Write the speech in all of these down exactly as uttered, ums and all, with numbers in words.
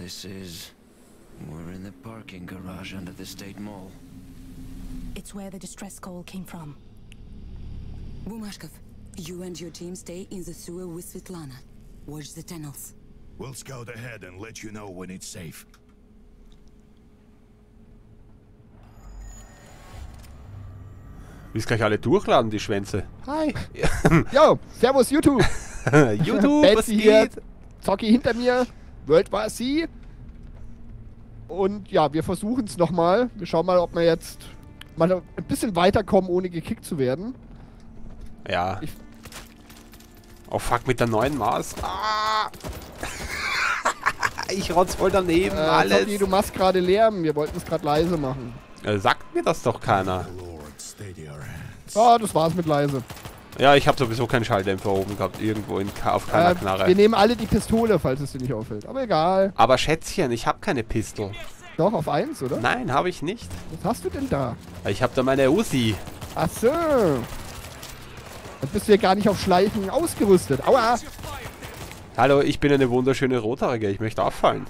this is... We're in the parking garage under the State Mall. It's where the distress call came from. Bumashkov, you and your team stay in the sewer with Svetlana. Watch the tunnels. We'll scout ahead and let you know when it's safe. Willst gleich alle durchladen, die Schwänze. Hi. Jo, servus YouTube. YouTube, was Betsy hier, geht? Zocki hinter mir, World War C. Und ja, wir versuchen es nochmal. Wir schauen mal, ob wir jetzt mal ein bisschen weiterkommen, ohne gekickt zu werden. Ja. Ich oh fuck, mit der neuen Maß. Ah. Ich rotz voll daneben, äh, alles. Zocki, du machst gerade Lärm. Wir wollten es gerade leise machen. Äh, sagt mir das doch keiner. Ja, das war's mit leise. Ja, ich habe sowieso keinen Schalldämpfer oben gehabt, irgendwo in, auf keiner Äh, Knarre. wir nehmen alle die Pistole, falls es dir nicht auffällt. Aber egal. Aber Schätzchen, ich habe keine Pistol. Doch, auf eins, oder? Nein, habe ich nicht. Was hast du denn da? Ich habe da meine Uzi. Ach so. Dann bist du ja gar nicht auf Schleichen ausgerüstet. Aua! Hallo, ich bin eine wunderschöne Rothaarige. Ich möchte auffallen.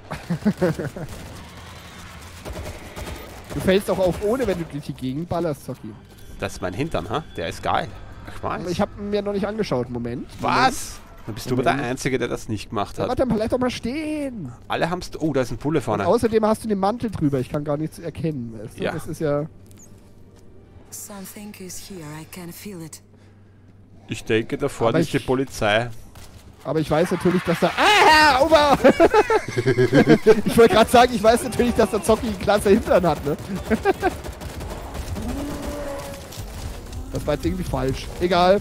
Du fällst auch auf ohne, wenn du durch die Gegend ballerst, Zocki. Das ist mein Hintern, ha? Der ist geil. Ich weiß. Ich habe mir noch nicht angeschaut. Moment. Was? Dann bist du aber Moment. der Einzige, der das nicht gemacht Ja, hat. warte, bleib doch mal stehen. Alle haben's... Oh, da ist ein Pulle Und vorne. außerdem hast du den Mantel drüber. Ich kann gar nichts erkennen. Weißt du? Ja. Das ist ja... Something is here, I can feel it. Ich denke, da vorne Aber ist die ich- Polizei. Aber ich weiß natürlich, dass da... Ah, Ober! Ich wollte gerade sagen, ich weiß natürlich, dass der Zocki einen klasse Hintern hat, ne? Das war jetzt irgendwie falsch. Egal.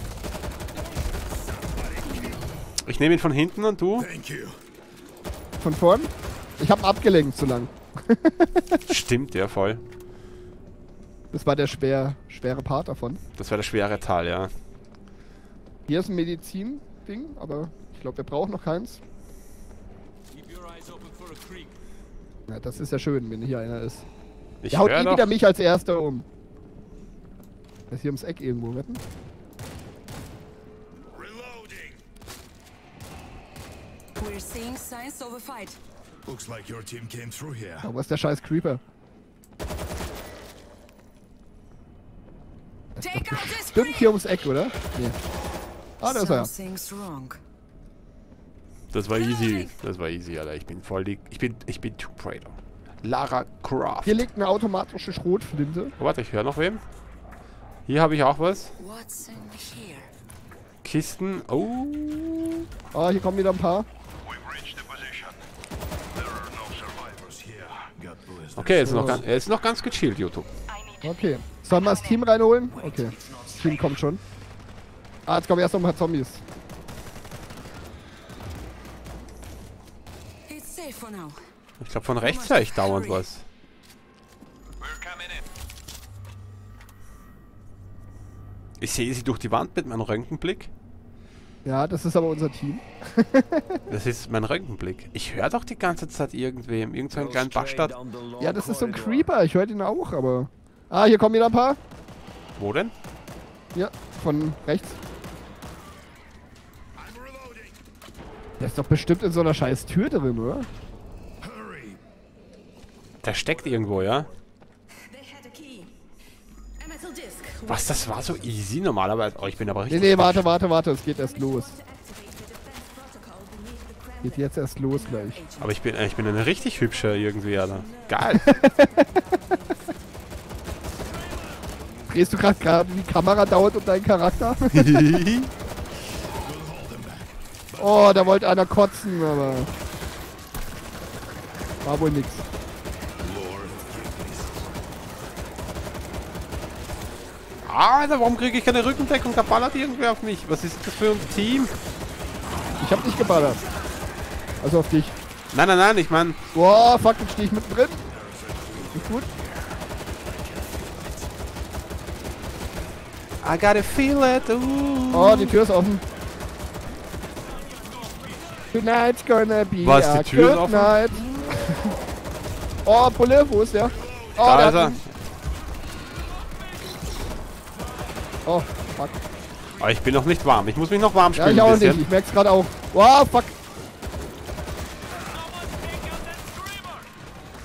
Ich nehme ihn von hinten und du? Thank you. Von vorn? Ich habe abgelenkt zu lang. Stimmt, ja, voll. Das war der schwer, schwere Part davon. Das war der schwere Teil, ja. Hier ist ein Medizin-Ding, aber ich glaube, wir brauchen noch keins. Ja, das ist ja schön, wenn hier einer ist. Ich Der haut hör eh doch... wieder mich als Erster um. Der ist hier ums Eck irgendwo, wetten? Reloading. We're seeing signs of a fight. Looks like your team came through here. Oh, was ist der scheiß Creeper? Take out this Stimmt creep! hier ums Eck, oder? Nee. Ah, da ist er. Something's wrong. Das war easy. Das war easy, Alter. Ich bin voll die... Ich bin... Ich bin Tomb Raider. Lara Croft. Hier liegt eine automatische Schrotflinte. Oh, warte, ich höre noch wem. Hier habe ich auch was. What's in here? Kisten. Oh. Ah, hier kommen wieder ein paar. We've reached the position. There are no survivors here. God bless them. Okay, er ist, noch ganz, er ist noch ganz gechillt, YouTube. Okay. Sollen wir das Team reinholen? Okay. Das Team kommt schon. Ah, jetzt kommen erst noch ein paar Zombies. It's safe for now. Ich glaube, von rechts höre ich dauernd was. Ich sehe sie durch die Wand mit meinem Röntgenblick. Ja, das ist aber unser Team. Das ist mein Röntgenblick. Ich höre doch die ganze Zeit irgendwem. Irgend so einen kleinen Bastard. Ja, das ist so ein Creeper. Ich höre den auch, aber... Ah, hier kommen wieder ein paar. Wo denn? Ja, von rechts. I'm reloading. Der ist doch bestimmt in so einer scheiß Tür drin, oder? Hurry. Der steckt irgendwo, ja? They had a key. A metal disc. Was, das war so easy normalerweise. Oh, ich bin aber Nee, richtig... nee, warte, warte, warte. Es geht erst los. Geht jetzt erst los gleich. Aber ich bin, äh, ich bin eine richtig hübsche irgendwie, Alter. Geil. Drehst du gerade gerade die Kamera dauert um deinen Charakter? Oh, da wollte einer kotzen, aber... War wohl nix. Alter, warum kriege ich keine Rückendeckung? Da ballert irgendwer auf mich. Was ist das für ein Team? Ich hab nicht geballert. Also auf dich. Nein, nein, nein, ich meine... Boah, fuck, jetzt stehe ich mittendrin. Nicht gut. I gotta feel it. Uh. Oh, die Tür ist offen. Tonight's gonna be Was, a die Tür ist good offen? night. Oh, Bulle, wo ist der? Oh, Da der ist hat er. ihn. Oh, fuck. Aber ich bin noch nicht warm. Ich muss mich noch warm Ja, spielen. ich ein auch bisschen. nicht. Ich merk's gerade auch. Wow, fuck.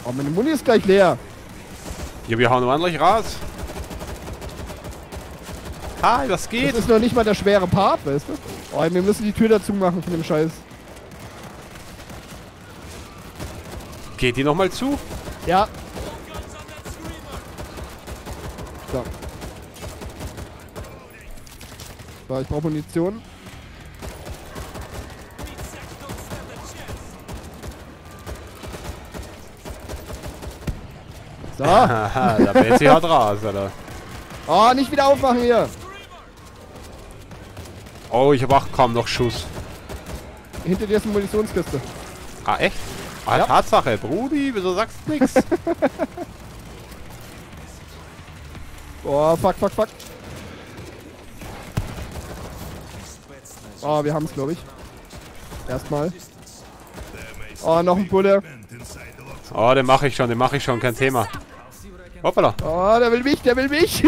Oh, meine Muni ist gleich leer. Ja, wir hauen ordentlich raus. Hi, was geht? Das ist noch nicht mal der schwere Part, weißt du? Oh, wir müssen die Tür dazu machen von dem Scheiß. Geht die nochmal zu? Ja. So. So, ich brauche Munition. So. Haha, da Betsy haut raus, Alter. Oh, nicht wieder aufmachen hier. Oh, ich habe auch kaum noch Schuss. Hinter dir ist eine Munitionskiste. Ah, echt? Ah, Ja. Tatsache. Brudi, wieso sagst du nichts? Oh, fuck, fuck, fuck. Oh, wir haben es, glaube ich. Erstmal. Oh, noch ein Bulle. Oh, den mache ich schon, den mache ich schon, kein Thema. Hoppala. Oh, der will mich, der will mich.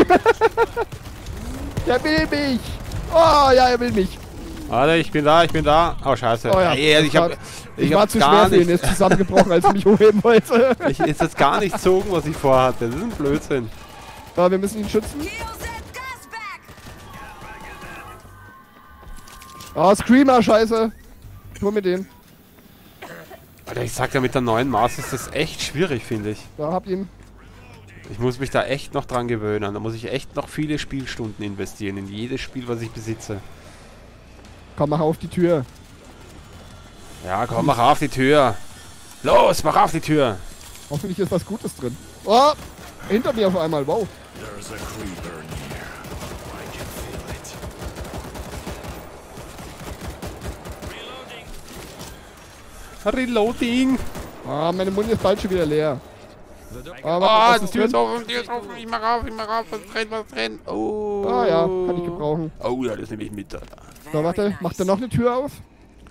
Der will mich. Oh, ja, er will mich. Warte, ich bin da, ich bin da. Oh, scheiße. Oh ja, Ey, ich hab, ich ich war hab zu gar schwer für ihn, nicht, ist zusammengebrochen, als ich mich hochheben wollte. ich, ist jetzt gar nicht gezogen, was ich vorhatte. Das ist ein Blödsinn. So, wir müssen ihn schützen. Oh, Screamer, scheiße. Ich hol mir den. Alter, ich sag ja, mit der neuen Maus ist das echt schwierig, finde ich. Da, hab ihn. Ich muss mich da echt noch dran gewöhnen. Da muss ich echt noch viele Spielstunden investieren in jedes Spiel, was ich besitze. Komm, mach auf die Tür. Ja, komm, mach auf die Tür. Los, mach auf die Tür. Hoffentlich ist was Gutes drin. Oh, hinter mir auf einmal, wow. There's a creeper near. I can feel it. Reloading. Ah, meine Muni ist bald schon wieder leer. Ah, Oh, was die ist Tür ist drin? offen, die Tür ist offen. Ich mach auf, ich mach auf. Was drin, was drin. Oh. Ah ja, kann ich gebrauchen. Oh ja, das nehme ich mit, Alter. So, warte, macht er noch eine Tür auf?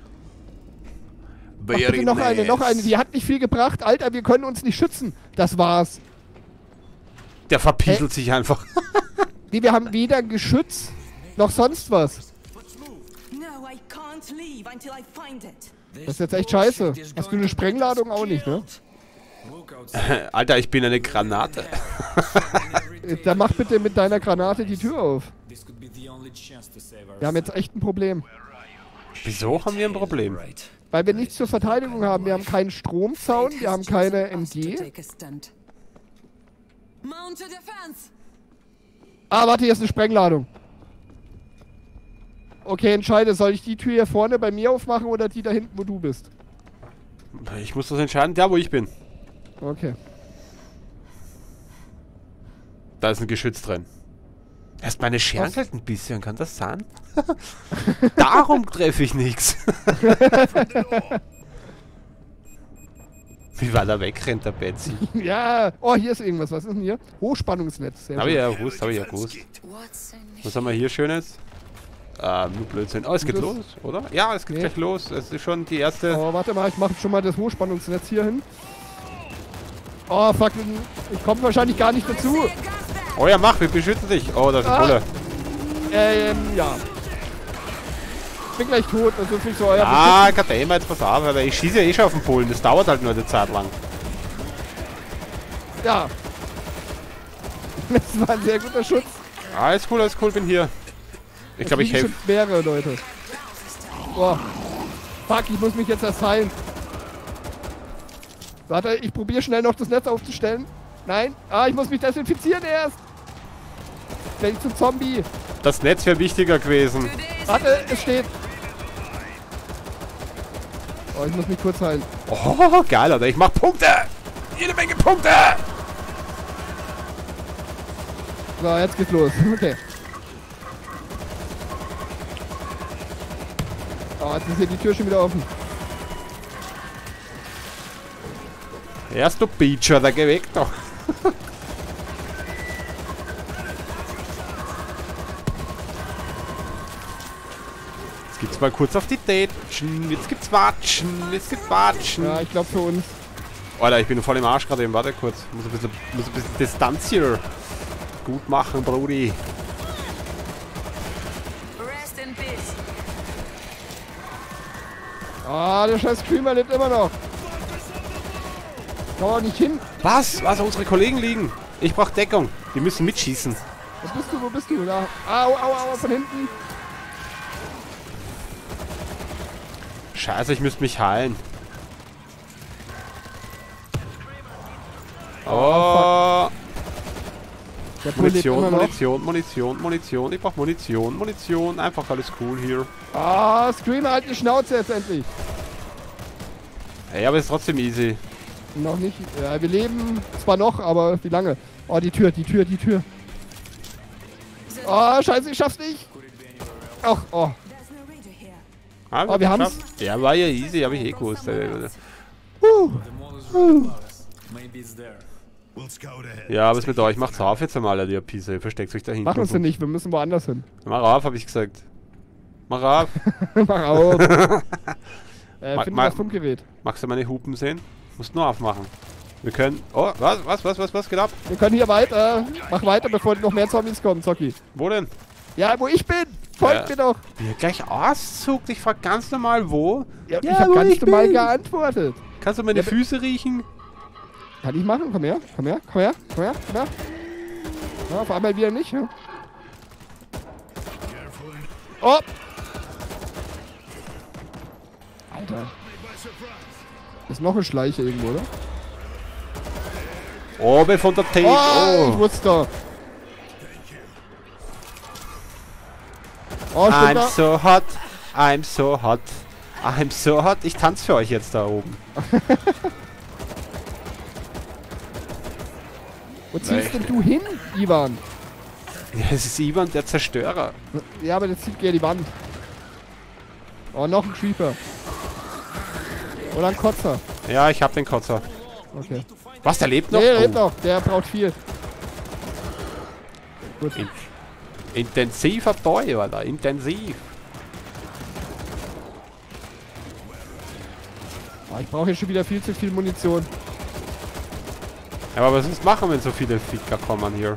Mach Very bitte noch eine, noch eine. Die hat nicht viel gebracht. Alter, wir können uns nicht schützen. Das war's. Der verpieselt sich einfach. Wie, wir haben weder ein Geschütz noch sonst was. No, I can't leave until I find it. Das ist jetzt echt scheiße. Hast du eine Sprengladung auch nicht, ne? Alter, ich bin eine Granate. Dann mach bitte mit deiner Granate die Tür auf. Wir haben jetzt echt ein Problem. Wieso haben wir ein Problem? Weil wir nichts zur Verteidigung haben. Wir haben keinen Stromzaun, wir haben keine M G. Ah, warte, hier ist eine Sprengladung. Okay, entscheide, soll ich die Tür hier vorne bei mir aufmachen oder die da hinten, wo du bist? Ich muss das entscheiden, da wo ich bin. Okay. Da ist ein Geschütz drin. Erst meine schernkelt ein bisschen, kann das sein? Darum treffe ich nichts. Wie war da wegrennt, der Betsy? Ja, oh, hier ist irgendwas. Was ist denn hier? Hochspannungsnetz. Sehr Habe ich gut. ja gewusst, habe ich ja gewusst. Was haben wir hier Schönes? Ähm, nur Blödsinn. Oh, es geht Das- los, oder? Ja, es geht Nee. gleich los. Es ist schon die erste... Oh, warte mal, ich mache schon mal das Hochspannungsnetz hier hin. Oh, fuck, ich komme wahrscheinlich gar nicht dazu. Oh ja, mach, wir beschützen dich. Oh, da ist ein Ah. Bulle. Ähm, ja. Ich bin gleich tot, das ist nicht so euer Ah, Kadema, jetzt pass auf, aber ich schieße ja eh schon auf den Polen. Das dauert halt nur eine Zeit lang. Besitz. Ja. Das war ein sehr guter Schutz. Alles cool, alles cool, bin hier. Ich glaube, ich Fliegen helfe. schon mehrere Leute. Boah. Fuck, ich muss mich jetzt erst heilen. Warte, ich probiere schnell noch das Netz aufzustellen. Nein. Ah, ich muss mich desinfizieren erst. Werde ich zum Zombie. Das Netz wäre wichtiger gewesen. Warte, es steht. Oh, ich muss mich kurz heilen. Oh, geil, Alter. Ich mach Punkte. Jede Menge Punkte. So, jetzt geht's los. Okay. Oh, jetzt ist hier die Tür schon wieder offen. Erst du Beacher, da geh weg doch. Jetzt gibt's mal kurz auf die Datschen. Jetzt gibt's Watschen. Jetzt gibt's Watschen. Ja, ich glaube für uns. Alter, ich bin voll im Arsch gerade eben. Warte kurz. Muss ein bisschen, muss ein bisschen Distanz hier gut machen, Brudi. Rest in peace. Ah, der scheiß Screamer lebt immer noch. Komm auch nicht hin. Was? Was? Unsere Kollegen liegen. Ich brauch Deckung. Die müssen mitschießen. Wo bist du? Wo bist du? Da. Au, au, au, von hinten. Scheiße, ich müsste mich heilen. Oh. Der Pool lebt Munition, immer noch. Munition, Munition, Munition. Ich brauch Munition, Munition. Einfach alles cool hier. Ah, Screamer, halt die Schnauze jetzt endlich. Ey, aber ist trotzdem easy. Noch nicht. Ja, wir leben zwar noch, aber wie lange? Oh, die Tür, die Tür, die Tür. Oh, scheiße, ich schaff's nicht. Ach, oh. There's no radar here. Ah, Oh, wir haben's. geschafft. Ja, war ja easy, hab ich eh gewusst. Äh, Uh. Maybe it's there. We'll scout ahead. Ja, was mit euch? Macht's auf jetzt einmal, ihr Pisse. Ihr versteckt euch da hinten. Machen sie nicht, wir müssen woanders hin. Mach auf, hab ich gesagt. Mach auf. Mach auf. äh, Ma- finden ma- das Funkgerät. Magst du meine Hupen sehen? Musst nur aufmachen. Wir können... Oh, was, was, was, was, was geht ab? Wir können hier weiter. Mach weiter, bevor noch mehr Zombies kommen, Zocki. Wo denn? Ja, wo ich bin. Folgt Ja. mir doch. Wie er gleich auszuckt. Ich frag ganz normal, wo? Ja, Ja, ich hab wo ganz ich normal bin. geantwortet. Kannst du meine Ja, be- Füße riechen? Kann ich machen? Komm her, komm her, komm her, komm her, komm her. Ja, auf einmal wieder nicht, ja? Oh! Alter. Ist noch ein Schleicher irgendwo, oder? Oben von der Tape. Oh, ich Oh. wusste doch. Oh, stimmt I'm da. so hot. I'm so hot. I'm so hot. Ich tanze für euch jetzt da oben. Wo ziehst denn du hin, Ivan? Ja, es ist Ivan, der Zerstörer. Ja, aber der zieht gerne die Wand. Oh, noch ein Creeper. Oder ein Kotzer. Ja, ich hab den Kotzer. Okay. Was, der lebt noch? Nee, der Oh. lebt noch. Der braucht viel. Gut. In intensiver Boy, Alter. Intensiv. Ah, ich brauche hier schon wieder viel zu viel Munition. Ja, aber was sollst du machen, wenn so viele Ficker kommen hier?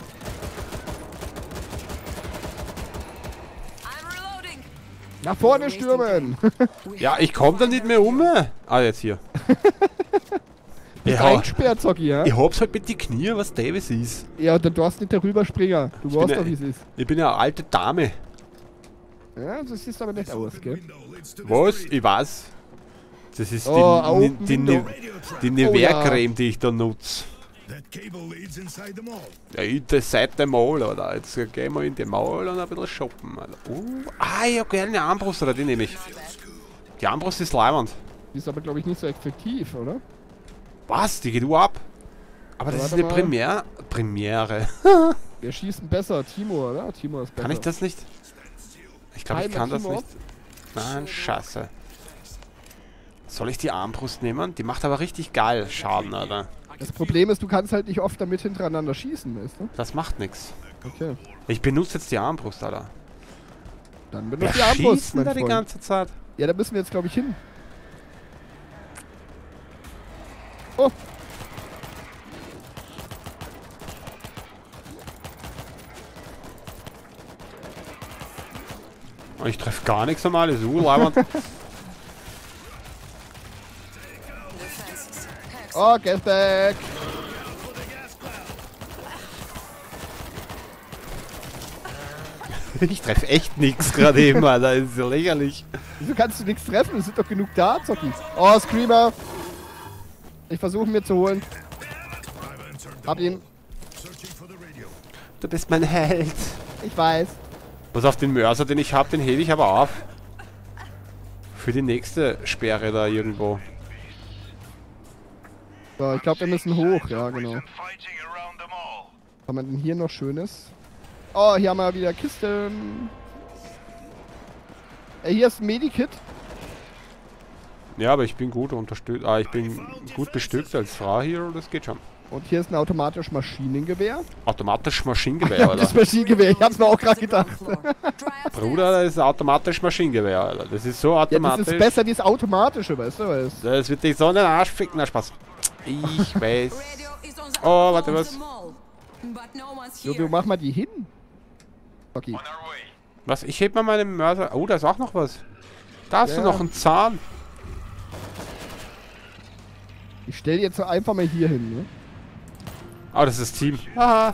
I'm reloading. Nach vorne stürmen! Ja, ich komm da nicht mehr um. Ah, jetzt hier. Bist Ja, eingesperrt, Zocki, ja? ich hab's halt mit die Knie, was Davis ist. Ja, und dann du hast nicht der Rüberspringer. Du weißt bin doch, ja- wie es ist. Ich bin ja eine alte Dame. Ja, das siehst aber nicht aus, gell? Was? Ich weiß. Das ist Oh, die, Open die, die, Window. die Oh, Nivea-Creme, die ich da nutze. That cable leads inside the mall. Ja, in der Seite Mall, oder? Jetzt gehen wir in die Mall und ein bisschen shoppen, Alter. Uh, ah, ja, gerne eine Armbrust, oder? Die nehme ich. Die Armbrust ist leibend. Die ist aber, glaube ich, nicht so effektiv, oder? Was? Die geht du ab? Aber das Warte ist eine mal. Premiere. Premiere. Wir schießen besser. Timo, oder? Timo ist besser. Kann ich das nicht? Ich glaube, ich Timer kann das Timo nicht. Nein, scheiße. Soll ich die Armbrust nehmen? Die macht aber richtig geil Schaden, Alter. Das Problem ist, du kannst halt nicht oft damit hintereinander schießen, weißt du? Das macht nichts. Okay. Ich benutze jetzt die Armbrust, Alter. Dann Wer benutzt die Armbrust, schießt denn mein da die Freund. ganze Zeit? Ja, da müssen wir jetzt, glaube ich, hin. Oh. Ich treffe gar nichts normal, ist urleibend. Oh, get back. Ich treffe echt nichts gerade eben, Alter. Das ist ja lächerlich. Wieso kannst du nichts treffen? Es sind doch genug da, Zocki. Oh, Screamer. Ich versuche ihn mir zu holen. Hab ihn. Du bist mein Held. Ich weiß. Pass auf, den Mörser, den ich habe, den hebe ich aber auf. Für die nächste Sperre da irgendwo. So, ich glaube, wir müssen hoch. Ja, genau. Fighting around the mall. Was haben wir denn hier noch Schönes? Oh, hier haben wir wieder Kisten. Äh, hier ist ein Medikit. Ja, aber ich bin gut unterstützt. Ah, ich bin gut bestückt als Frau hier, das geht schon. Und hier ist ein automatisch Maschinengewehr. Automatisch Maschinengewehr, Ja, Alter. das Maschinengewehr. Ich hab's mir auch gerade gedacht. Bruder, das ist automatisch Maschinengewehr, Alter. Das ist so Ja, das automatisch. ist besser, dieses automatische, weißt du? Weil es Das wird dich so in den Arsch ficken, na Spaß. Ich weiß. Radio is on the Oh, warte, of was? the mall. But no one's so, here. wie mach mal die hin? Okay. On our way. Was? Ich heb mal meinen Mörser. Oh, da ist auch noch was. Da hast du Ja. noch einen Zahn. Ich stelle jetzt so einfach mal hier hin, ne? Oh, das ist das Team. Haha.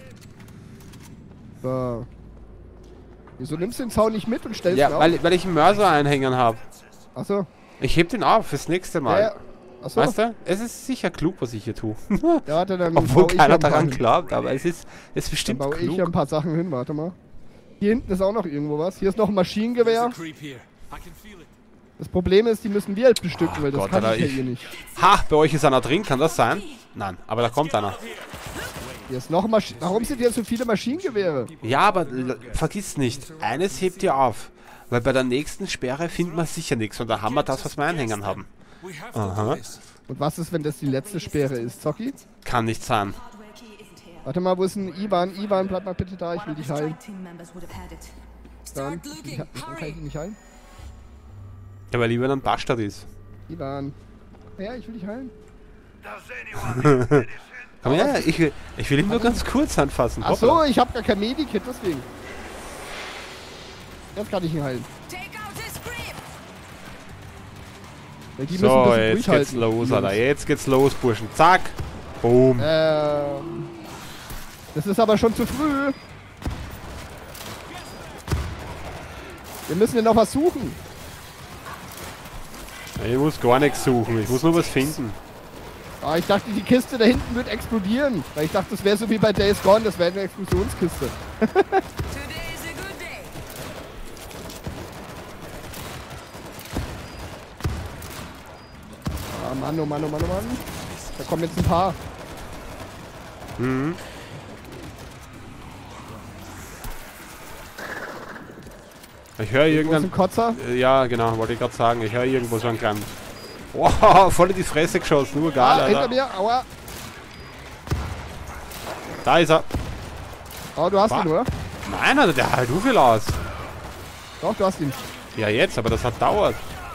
So. Wieso nimmst du den Zaun nicht mit und stellst ihn Ja, auf? weil, weil ich einen Mörser-Einhänger habe. Achso. Ich heb den auf fürs nächste Mal. Ja, achso. Weißt du? Es ist sicher klug, was ich hier tue. Ja, warte, dann Obwohl baue ich keiner ein paar daran hin. glaubt, aber es ist, es ist Dann bestimmt baue ich klug. ja ein paar Sachen hin, warte mal. Hier hinten ist auch noch irgendwo was. Hier ist noch ein There's Maschinengewehr. a creep here. I can feel it. Das Problem ist, die müssen wir halt bestücken, Oh weil das Gott, kann Alter, ich ja ich- hier nicht. Ha, bei euch ist einer drin, kann das sein? Nein, aber da kommt einer. Hier ist noch Masch Warum sind hier so viele Maschinengewehre? Ja, aber l- vergiss nicht, eines hebt ihr auf. Weil bei der nächsten Sperre findet man sicher nichts und da haben wir das, was wir Einhängern haben. We have to Aha. do this. Und was ist, wenn das die letzte Sperre ist, Zocki? Kann nicht sein. Warte mal, wo ist denn Ivan? Ivan, bleib mal bitte da, ich will dich heilen. Team members would have had it. Dann, Start ich, looking. dann kann ich Hurry. dich nicht heilen. Ja, weil lieber ein Bastard ist. Ivan. Ja, ich will dich heilen. Does anyone need medicine? Komm her, ich will, ich will ihn nur ganz kurz anfassen. Ach so, Hoppla. ich habe gar kein Medikit, deswegen. Jetzt kann ich ihn heilen. Take out his grip. Weil die müssen ein So, bisschen jetzt geht's durchhalten. los, die Alter. Jungs. Jetzt geht's los, Burschen. Zack. Boom. Ähm. Das ist aber schon zu früh. Wir müssen ja noch was suchen. Ich muss gar nichts suchen, ich muss nur was finden. Ah, ich dachte, die Kiste da hinten wird explodieren. Weil ich dachte, das wäre so wie bei Days Gone, das wäre eine Explosionskiste. Today is a good day. Ah, Mann, oh Mann, oh Mann, oh Mann. Da kommen jetzt ein paar. Mhm. Ich höre Wo ist ein irgendeinen... Kotzer? Äh, Ja, genau, wollte ich gerade sagen. Ich höre irgendwo so einen kleinen... Wow, voll in die Fresse geschossen, nur geil, Ah, hinter Alter. mir, aua. Da ist er. Oh, du hast Wa- ihn, oder? Nein, Alter, der hält so viel aus. Doch, du hast ihn. Ja, jetzt, aber das hat dauert.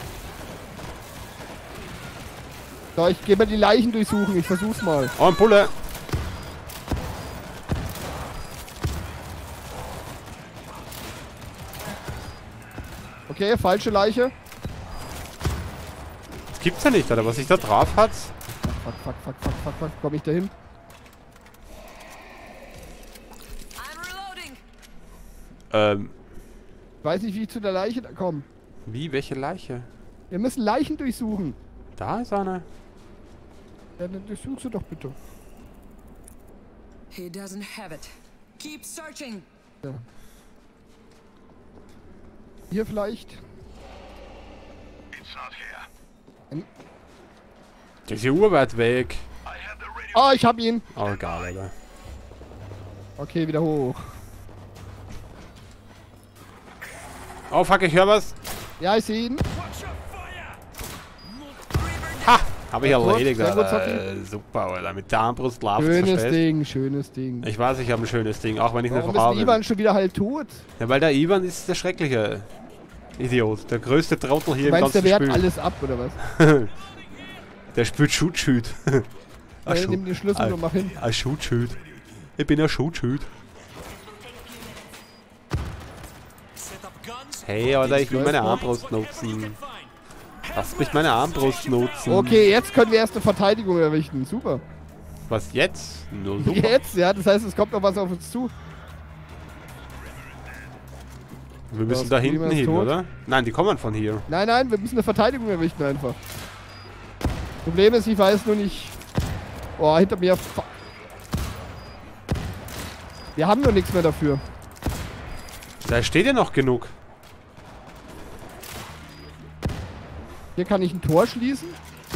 So, ich gehe mal die Leichen durchsuchen. Ich versuch's mal. Oh, ein Bulle. Okay, falsche Leiche. Das gibt's ja nicht, Alter, was ich da drauf hat. Fuck, fuck, fuck, fuck, fuck, fuck. Komm ich da hin? I'm reloading. Ähm, Ich weiß nicht, wie ich zu der Leiche da komme. wie, welche Leiche? Wir müssen Leichen durchsuchen. Da ist eine. Ja, dann durchsuchst du doch bitte. He doesn't have it. Keep searching. Hier vielleicht. It's not here. Der ist ja urweit weg. I had the radio. Oh, ich hab ihn. Oh, egal, Alter. Okay, wieder hoch. Oh, fuck, ich höre was. Ja, ich sehe ihn. Ha! Habe ich Sehr gut, erledigt, sehr gut, Alter. Super, Alter. Mit der Armbrust laufen Schönes verstehst? Ding, schönes Ding. Ich weiß, ich habe ein schönes Ding, auch wenn ich Warum nicht ist habe. Ivan schon wieder halb tot? Ja, weil der Ivan ist der schreckliche Idiot. Der größte Trottel hier Du im meinst, der ganzen wehrt Spiel. alles ab, oder was? Der spielt Shoot-Shoot. Ah, Ja, nimm den Schlüssel und mach hin. Ein Shoot-Shoot. Ich bin ein Shoot-Shoot. Set up guns. Hey, Alter, ich will meine Armbrust nutzen. Lass mich meine Armbrust nutzen. Okay, jetzt können wir erst eine Verteidigung errichten. Super. Was jetzt? Nur super. Jetzt, ja, das heißt, es kommt noch was auf uns zu. Wir müssen Das da Klima hinten ist hin, tot. oder? Nein, die kommen von hier. Nein, nein, wir müssen eine Verteidigung errichten einfach. Problem ist, ich weiß nur nicht... Oh, hinter mir... Fuck. Wir haben nur nichts mehr dafür. Da steht ja noch genug. Hier kann ich ein Tor schließen.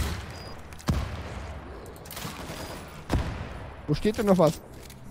Wo steht denn noch was?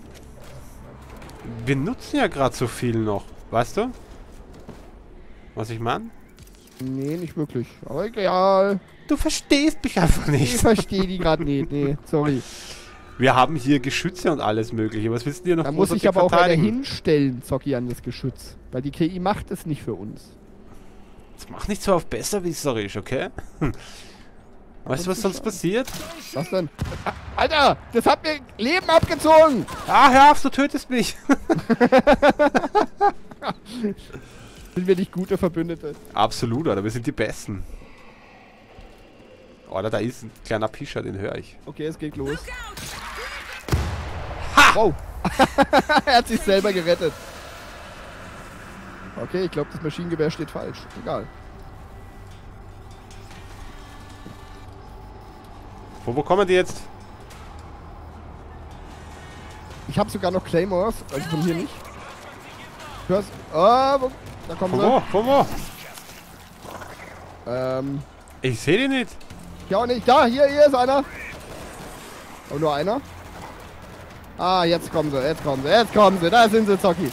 Wir nutzen ja gerade so viel noch. Weißt du? Was ich meine? Nee, nicht wirklich. Aber egal. Du verstehst mich einfach Ich nicht. verstehe die gerade nicht. Nee, sorry. Wir haben hier Geschütze und alles mögliche. Was willst du dir noch Da muss ich großartig aber auch einer verteidigen? hinstellen, Zocki, an das Geschütz. Weil die K I macht es nicht für uns. Jetzt mach nicht so auf besserwisserisch, okay? Hm. Weißt du, was sonst passiert? Was denn? Ah, Alter, das hat mir Leben abgezogen! Ah, hör auf, du tötest mich. Sind wir nicht gute Verbündete? Absolut, Alter. Wir sind die Besten. Oder da ist ein kleiner Pischer, den höre ich. Okay, es geht los. Ha! Wow. Er hat sich selber gerettet. Okay, ich glaube, das Maschinengewehr steht falsch. Egal. Wo, wo kommen die jetzt? Ich habe sogar noch Claymores, also von hier nicht. Du hörst... Ah, wo, da kommen Von sie. wo? Von wo? Ähm, Ich sehe die nicht. ja auch nicht. Da, hier, hier ist einer. Aber nur einer. Ah, jetzt kommen sie, jetzt kommen sie, jetzt kommen sie. Da sind sie, Zocki.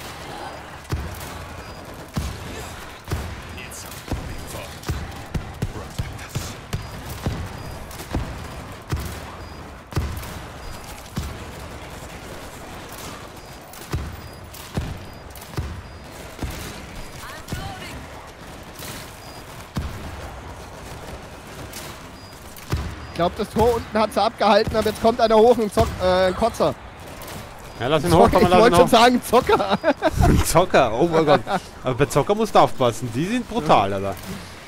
Ich glaube, das Tor unten hat sie abgehalten, aber jetzt kommt einer hoch, ein, Zock, äh, ein Kotzer. Ja, lass ihn Zocker, hochkommen, ich lass ihn wollte schon hoch. sagen, Zocker. Ein Zocker, oh mein Gott. Aber bei Zocker musst du aufpassen, die sind brutal, Alter.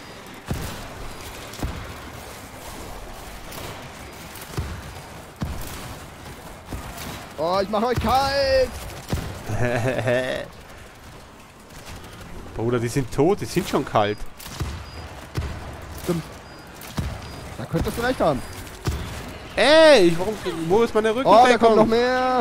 Oh, ich mache euch kalt. Bruder, die sind tot, die sind schon kalt. Stimmt. Da könntest du recht haben. Ey, ich, warum, wo ist meine Oh, da kommt Rückendeckung? noch mehr.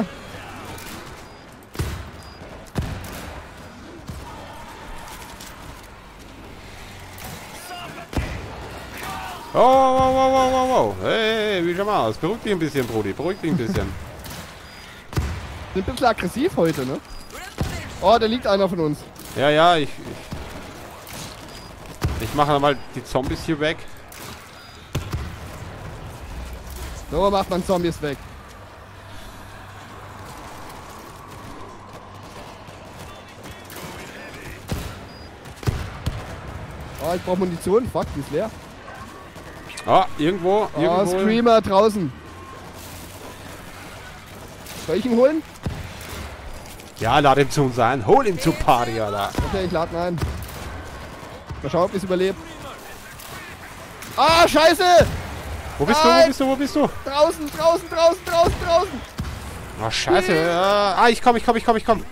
Oh, wow, wow, wow, wow, wow. Hey, wie schon mal aus. Beruhig dich ein bisschen, Brudi. Beruhig dich ein bisschen. Sind ein bisschen aggressiv heute, ne? Oh, da liegt einer von uns. Ja, ja, ich... Ich, ich mache mal die Zombies hier weg. So macht man Zombies weg. Oh, ich brauche Munition. Fuck, die ist leer. Ah, irgendwo, Oh, irgendwo. Screamer draußen. Soll ich ihn holen? Ja, lad ihn zu uns ein. Hol ihn zur Party, Alter. Okay, ich lade ihn ein. Mal schauen, ob ich es überlebe. Ah, scheiße! Wo bist du, wo Nein. bist du, wo bist du? Draußen, draußen, draußen, draußen, draußen! Oh, scheiße. Ja. Ah, ich komm, ich komm, ich komm, ich komm.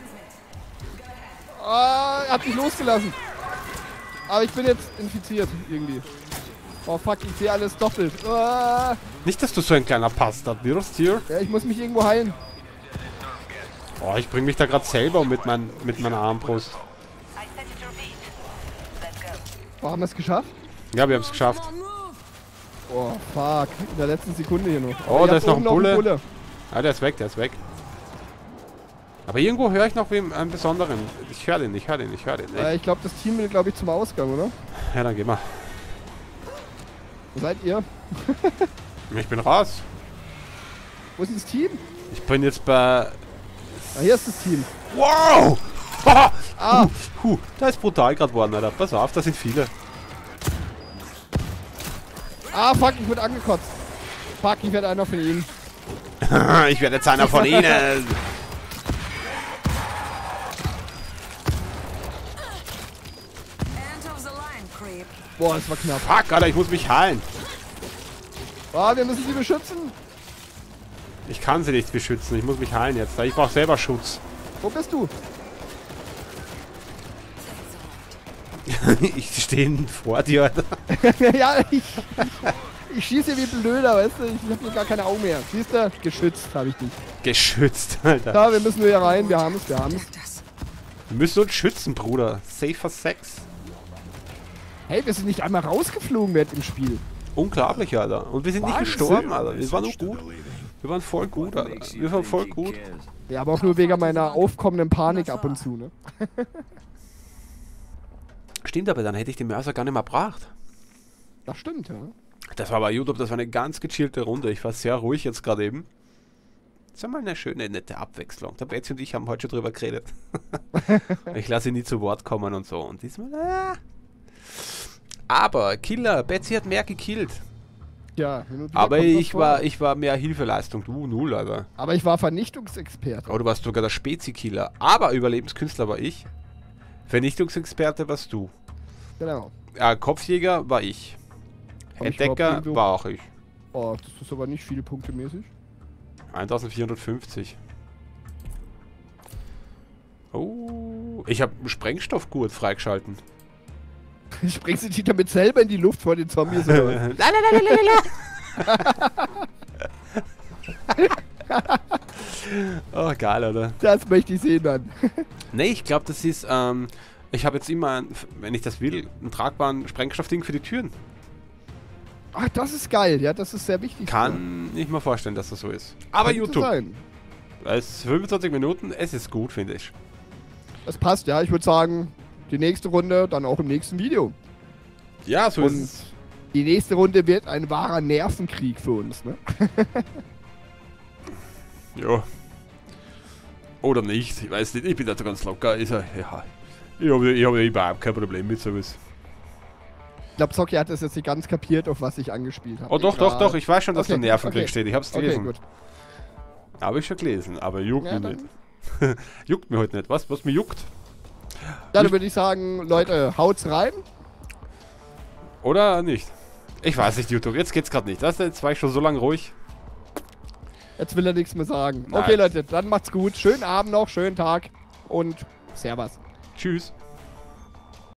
Ah, er hat mich losgelassen. Aber ich bin jetzt infiziert, irgendwie. Oh fuck, ich sehe alles doppelt. Ah, Nicht, dass du so ein kleiner Bastard wirst hier. ja, ich muss mich irgendwo heilen. Oh, ich bring mich da gerade selber um mit, mein, mit meiner Armbrust. Oh, haben wir es geschafft? Ja, wir haben es geschafft. Oh, fuck. In der letzten Sekunde hier noch. Oh, Aber da ihr ist habt noch oben ein Bulle. Bulle. Ah, der ist weg, der ist weg. Aber irgendwo höre ich noch wem, einen besonderen. Ich höre den, ich höre den, ich höre den. Äh, ich glaube, das Team will, glaube ich, zum Ausgang, oder? Ja, dann gehen wir. Wo seid ihr? Ich bin raus. Wo ist das Team? Ich bin jetzt bei... Ah, hier ist das Team. Wow! Ah, Ah, huh, huh, da ist brutal gerade worden, Alter. Pass auf, da sind viele. ah, fuck, ich wurde angekotzt. Fuck, ich werde einer von ihnen. Ich werde jetzt einer von ihnen. End of the line, creep. Boah, das war knapp. Fuck, Alter, ich muss mich heilen. Ah, wir müssen sie beschützen. Ich kann sie nicht beschützen, ich muss mich heilen jetzt. Ich brauche selber Schutz. Wo bist du? Ich stehe vor dir, Alter. Ja, ich, ich, ich schieße wie blöder, weißt du? Ich hab hier gar keine Augen mehr. Siehst du? Geschützt habe ich dich. Geschützt, Alter. Da, wir müssen nur hier rein. Wir haben es, wir haben es. Das. Wir müssen uns schützen, Bruder. Safer Sex. Hey, wir sind nicht einmal rausgeflogen während im Spiel. Unglaublich, Alter. Und wir sind nicht Wahnsinn. gestorben, Alter. Wir waren nur gut. Wir waren voll gut, Alter. Wir waren voll gut. Ja, aber auch nur wegen meiner aufkommenden Panik ab und zu, ne? Stimmt, aber dann hätte ich den Mörser gar nicht mehr gebracht. Das stimmt, ja. Das war bei YouTube, das war eine ganz gechillte Runde. Ich war sehr ruhig jetzt gerade eben. Das ist mal eine schöne, nette Abwechslung. Der Betsy und ich haben heute schon drüber geredet. Ich lasse ihn nie zu Wort kommen und so. Und diesmal, ah. Aber, Killer, Betsy hat mehr gekillt. Ja, hin und wieder Aber kommt was ich vor. war, ich war mehr Hilfeleistung. Du, null, Alter. Aber ich war Vernichtungsexperte. Oh, du warst sogar der Spezi-Killer. Aber Überlebenskünstler war ich. Vernichtungsexperte warst du. Genau. Äh, Kopfjäger war ich. Hab ich Entdecker überhaupt irgendwo- war auch ich. Oh, das ist aber nicht viele Punkte mäßig. eintausendvierhundertfünfzig. Oh, ich habe einen Sprengstoffgurt freigeschalten. Springst du dich damit selber in die Luft vor den Zombies oder was? Oh, geil, oder? Das möchte ich sehen dann. Nee, ich glaube, das ist, ähm, ich habe jetzt immer, ein- wenn ich das will, einen tragbaren Sprengstoffding für die Türen. Ach, das ist geil. Ja, das ist sehr wichtig. Kann nicht mal vorstellen, dass das so ist. Aber Könnte YouTube, sein. es ist fünfundzwanzig Minuten, es ist gut, finde ich. Das passt, ja. Ich würde sagen, die nächste Runde dann auch im nächsten Video. Ja, so ist Und es. die nächste Runde wird ein wahrer Nervenkrieg für uns, ne? Ja. Oder nicht, ich weiß nicht, ich bin da ganz locker. Ist er, ja. Ich habe ich hab überhaupt kein Problem mit sowas. Ich glaube, Zocki hat das jetzt nicht ganz kapiert, auf was ich angespielt habe. Oh doch, doch, doch, ich weiß schon, dass Okay, du Nervenkrieg okay. steht. Ich hab's Okay, gelesen. gut. Habe ich schon gelesen, aber juckt Ja, mich dann- nicht. Juckt mir heute nicht. Was, was mir juckt? Dann würde ich sagen, Leute, haut's rein. Oder nicht? Ich weiß nicht, YouTube. Jetzt geht's gerade nicht. Das, jetzt war ich schon so lange ruhig. Jetzt will er nichts mehr sagen. Nein. Okay, Leute, dann macht's gut. Schönen Abend noch, schönen Tag und Servus. Tschüss.